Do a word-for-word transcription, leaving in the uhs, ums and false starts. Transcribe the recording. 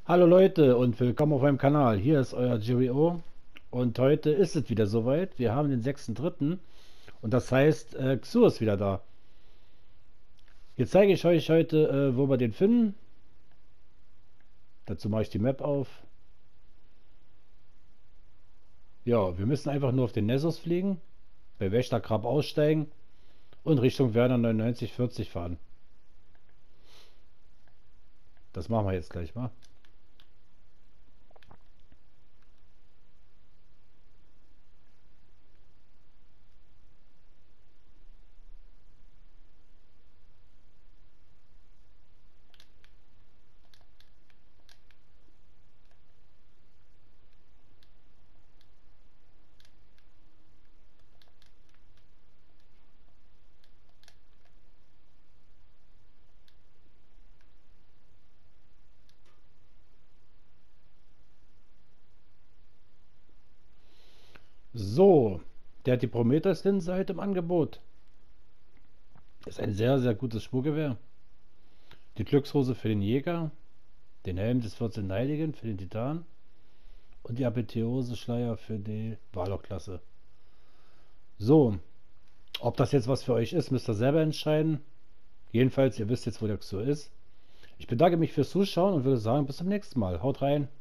Hallo Leute und willkommen auf meinem Kanal. Hier ist euer Jerry O. Und heute ist es wieder soweit. Wir haben den sechsten dritten und das heißt, äh, Xur ist wieder da. Jetzt zeige ich euch heute, äh, wo wir den finden. Dazu mache ich die Map auf. Ja, wir müssen einfach nur auf den Nessos fliegen, bei Wächtergrab aussteigen und Richtung Werner neunundneunzig vierzig fahren. Das machen wir jetzt gleich mal. So, der hat die Prometheus-Linse halt im Angebot. Ist ein sehr, sehr gutes Spurgewehr. Die Glückshose für den Jäger, den Helm des vierzehnten Heiligen für den Titan und die Apotheose-Schleier für die Warlock-Klasse. So, ob das jetzt was für euch ist, müsst ihr selber entscheiden. Jedenfalls, ihr wisst jetzt, wo der Xur ist. Ich bedanke mich fürs Zuschauen und würde sagen, bis zum nächsten Mal. Haut rein!